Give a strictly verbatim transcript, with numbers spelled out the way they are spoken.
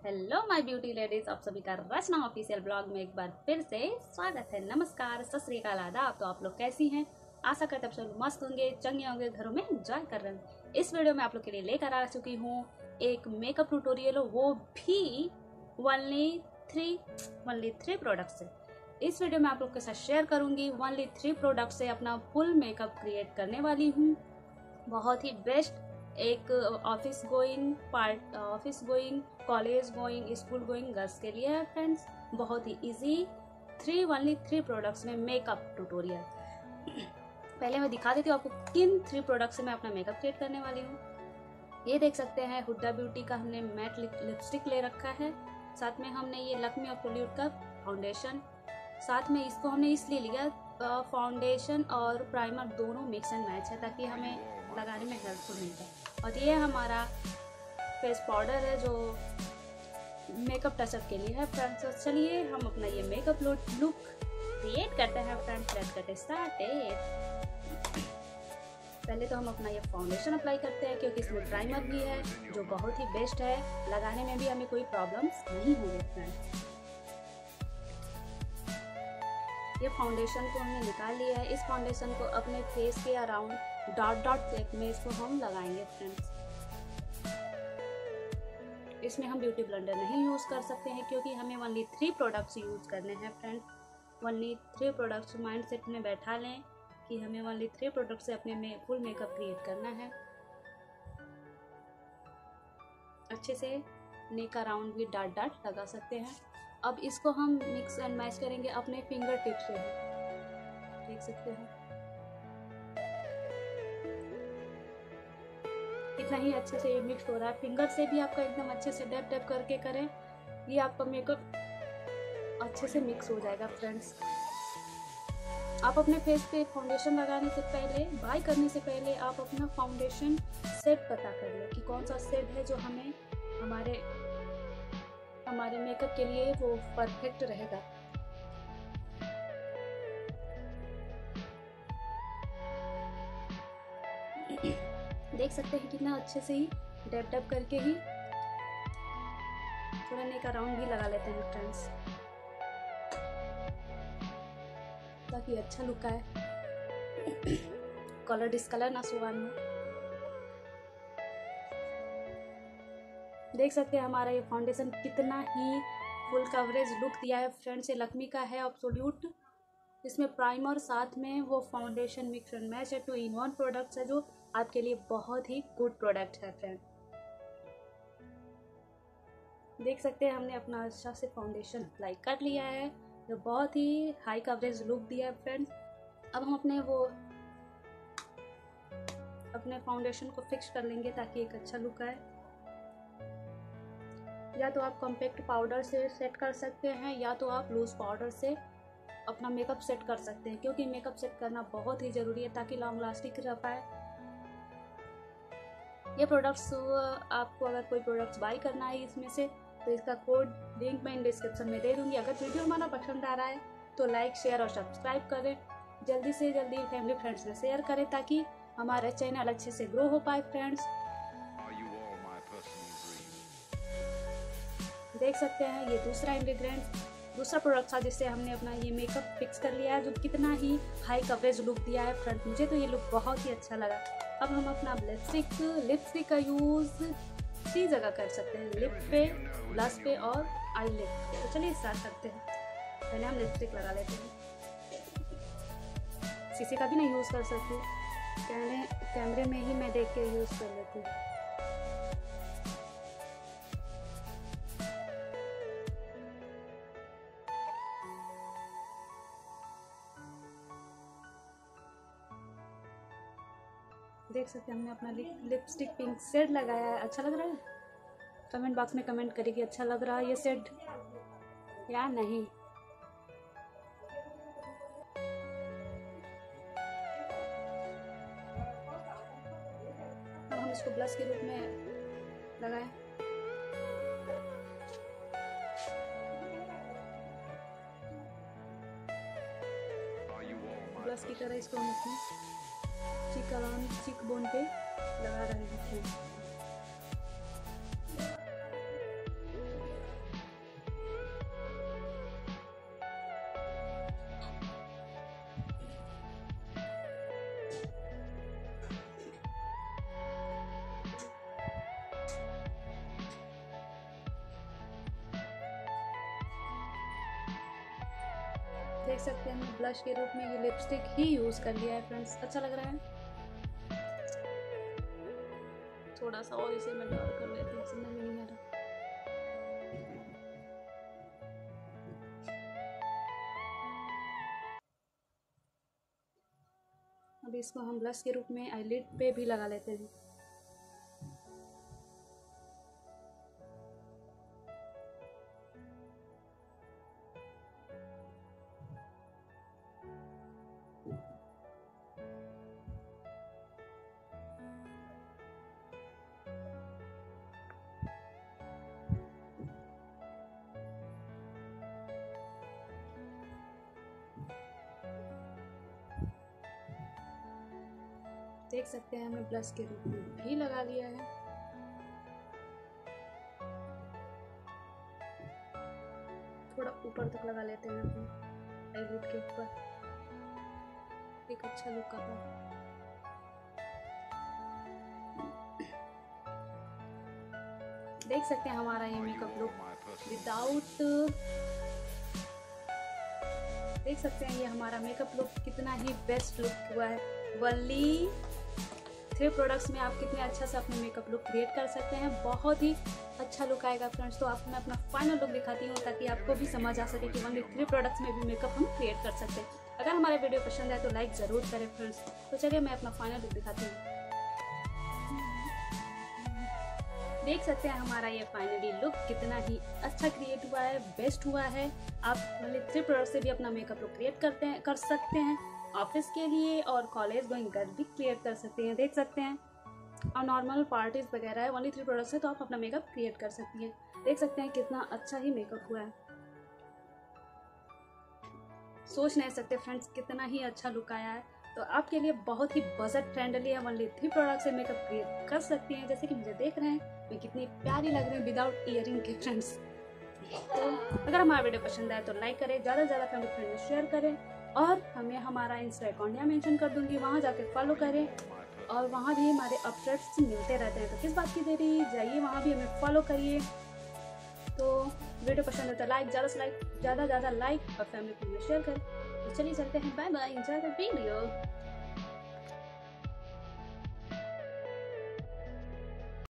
Hello my beauty ladies, आप सभी का रचना ऑफिशियल ब्लॉग में एक बार फिर से स्वागत है। नमस्कार, सत श्री अकाल, आदाब। तो आप लोग कैसी हैं? आशा करते हैं आप सब मस्त होंगे, चंगे होंगे, घरों में एंजॉय कर रहे हैं। इस वीडियो में आप लोग के लिए लेकर आ चुकी हूँ एक मेकअप ट्यूटोरियल, वो भी only three only three product से। इस वीडियो में आप लोग के साथ शेयर करूंगी ओनली थ्री प्रोडक्ट से अपना फुल मेकअप क्रिएट करने वाली हूँ। बहुत ही बेस्ट एक office going part office going college going school going girls के लिए है फ्रेंड्स। बहुत ही easy three only three products में मेकअप ट्यूटोरियल। पहले मैं दिखा देती हूँ आपको किन थ्री प्रोडक्ट से मैं अपना मेकअप क्रिएट करने वाली हूँ। ये देख सकते हैं, हुड्डा ब्यूटी का हमने मैट लिपस्टिक ले रखा है। साथ में हमने ये लक्ष्मी ऑप्टोल्यूट का फाउंडेशन, साथ में इसको हमने इसलिए लिया फाउंडेशन और प्राइमर दोनों मिक्स एंड मैच है ताकि हमें लगाने में हेल्पफुल मिलता है। और ये हमारा फेस पाउडर है जो मेकअप टचअप के लिए है फ्रेंड्स। तो चलिए हम अपना ये मेकअप लुक क्रिएट करते हैं फ्रेंड्स। Let's get started. पहले तो हम अपना ये फाउंडेशन अप्लाई करते हैं क्योंकि इसमें प्राइमर भी है जो बहुत ही बेस्ट है, लगाने में भी हमें कोई प्रॉब्लम्स नहीं होंगे फ्रेंड्स। ये फाउंडेशन को हमने निकाल लिया है। इस फाउंडेशन को अपने फेस के अराउंड डॉट डॉट शेप में इसको हम लगाएंगे फ्रेंड्स। इसमें हम ब्यूटी ब्लेंडर नहीं यूज़ कर सकते हैं क्योंकि हमें ओनली थ्री प्रोडक्ट्स यूज़ करने हैं friends. Only three products mind set में बैठा लें कि हमें ओनली थ्री प्रोडक्ट से अपने में फुल मेकअप क्रिएट करना है। अच्छे से नेक अराउंड भी डॉट डॉट लगा सकते हैं। अब इसको हम मिक्स एंड मैच करेंगे अपने फिंगर टिप से। देख सकते हैं कितना ही अच्छे से ये मिक्स हो रहा है। फिंगर से भी आपका एकदम अच्छे से डैप डैप करके करें, ये आपका मेकअप अच्छे से मिक्स हो जाएगा फ्रेंड्स। आप अपने फेस पे फाउंडेशन लगाने से पहले, बाय करने से पहले आप अपना फाउंडेशन सेट पता कर लें कि कौन सा सेट है जो हमें हमारे हमारे मेकअप के लिए वो परफेक्ट रहेगा। देख सकते हैं कितना अच्छे से ही डैप डैप करके ही थोड़ा नेक अराउंड भी लगा लेते हैं फ्रेंड्स ताकि अच्छा लुक आए, कलर डिस्कलर ना सुहान हो। देख सकते हैं हमारा ये फाउंडेशन कितना ही फुल कवरेज लुक दिया है फ्रेंड्स। ये लक्ष्मी का है ऑब्सोल्यूट। इसमें प्राइमर साथ में वो फाउंडेशन मिक्स एंड मैच है। टू इन वन प्रोडक्ट्स है जो आपके लिए बहुत ही गुड प्रोडक्ट है फ्रेंड। देख सकते हैं हमने अपना अच्छा से फाउंडेशन अप्लाई कर लिया है जो बहुत ही हाई कवरेज लुक दिया है फ्रेंड्स। अब हम अपने वो अपने फाउंडेशन को फिक्स कर लेंगे ताकि एक अच्छा लुक आए। या तो आप कॉम्पैक्ट पाउडर से सेट कर सकते हैं या तो आप लूज पाउडर से अपना मेकअप सेट कर सकते हैं क्योंकि मेकअप सेट करना बहुत ही ज़रूरी है ताकि लॉन्ग लास्टिंग रह पाए। ये प्रोडक्ट्स आपको अगर कोई प्रोडक्ट्स बाय करना है इसमें से तो इसका कोड लिंक मैं डिस्क्रिप्शन में दे दूँगी। अगर वीडियो हमारा पसंद आ रहा है तो लाइक शेयर और सब्सक्राइब करें। जल्दी से जल्दी फैमिली फ्रेंड्स में शेयर करें ताकि हमारा चैनल अच्छे से ग्रो हो पाए फ्रेंड्स। देख सकते हैं ये दूसरा इंग्रेडिएंट दूसरा प्रोडक्ट था जिससे हमने अपना ये मेकअप फिक्स कर लिया है जो कितना ही हाई कवरेज लुक दिया है फ्रेंड। मुझे तो ये लुक बहुत ही अच्छा लगा। अब हम अपना लिपस्टिक लिपस्टिक का यूज़ थ्री जगह कर सकते हैं, लिप पे, ब्लश पे और आई लिप। तो चलिए स्टार्ट करते हैं। पहले हम लिपस्टिक लगा लेते हैं। शीशे का भी नहीं यूज़ कर सकती, कैमरे कैमरे में ही मैं देख के यूज़ कर लेती हूँ। देख सकते हैं हमने अपना लिपस्टिक पिंक शेड लगाया है। अच्छा लग रहा है? कमेंट बॉक्स में कमेंट करिए कि अच्छा लग रहा है ये शेड या नहीं। अब हम इसको ब्लश के रूप में लगाएं। ब्लश की तरह इसको हम अपने चिक अराउंड चिक बोन पे लगा रहे हैं। देख सकते हैं हमने ब्लश के रूप में ये लिपस्टिक ही यूज़ कर लिया है फ्रेंड्स। अच्छा लग रहा है। थोड़ा सा और इसे मैं डार्क कर लेती हूँ, समझ में नहीं आ रहा। अभी इसको हम ब्लश के रूप में आईलिड पे भी लगा लेते हैं। देख सकते हैं हमने ब्लश के रूप में भी लगा लिया है। थोड़ा ऊपर तक लगा लेते हैं अपने आईलिड के ऊपर, एक अच्छा लुक आता है। देख सकते हैं हमारा ये मेकअप लुक विदाउट, देख सकते हैं ये हमारा मेकअप लुक कितना ही बेस्ट लुक हुआ है। वनली थ्री प्रोडक्ट्स में आप कितने अच्छा से अपने मेकअप लुक क्रिएट कर सकते हैं, बहुत ही अच्छा लुक आएगा फ्रेंड्स। तो आपको मैं अपना फाइनल लुक दिखाती हूँ ताकि आपको भी समझ आ सके कि वनली थ्री प्रोडक्ट्स में भी मेकअप हम क्रिएट कर सकते हैं। अगर हमारा वीडियो पसंद आए तो लाइक ज़रूर करें फ्रेंड्स। तो चलिए मैं अपना फाइनल लुक दिखाती हूँ। देख सकते हैं हमारा ये फाइनली लुक कितना ही अच्छा क्रिएट हुआ है, बेस्ट हुआ है। आप वनली थ्री प्रोडक्ट से भी अपना मेकअप लुक क्रिएट करते हैं कर सकते हैं, ऑफिस के लिए और कॉलेज गोइंग गर्ल भी क्रिएट कर सकते हैं। देख सकते हैं और नॉर्मल पार्टीज वगैरह है, ओनली थ्री प्रोडक्ट्स है तो आप अपना मेकअप क्रिएट कर सकती हैं। देख सकते हैं कितना अच्छा ही मेकअप हुआ है, सोच नहीं सकते फ्रेंड्स कितना ही अच्छा लुक आया है। तो आपके लिए बहुत ही बजट फ्रेंडली है, ओनली थ्री प्रोडक्ट से मेकअप क्रिएट कर सकती हैं। जैसे कि मुझे देख रहे हैं मैं कितनी प्यारी लग रही हूँ विदाउट ईयरिंग के फ्रेंड्स। तो अगर हमारा वीडियो पसंद आए तो लाइक करें, ज़्यादा से ज़्यादा फैमिली फ्रेंड में शेयर करें, और हमें हमारा इंस्टा अकाउंट यहाँ मेंशन कर दूंगी, वहाँ जाके फॉलो करें और वहाँ भी हमारे अपडेट्स मिलते रहते हैं। तो किस बात की देरी, जाइए वहाँ भी हमें फॉलो करिए। तो वीडियो पसंद है तो लाइक, ज़्यादा से लाइक ज़्यादा ज़्यादा लाइक और फैमिली फ्रेंड में शेयर करें। तो चलिए चलते हैं, bye bye, enjoy the video.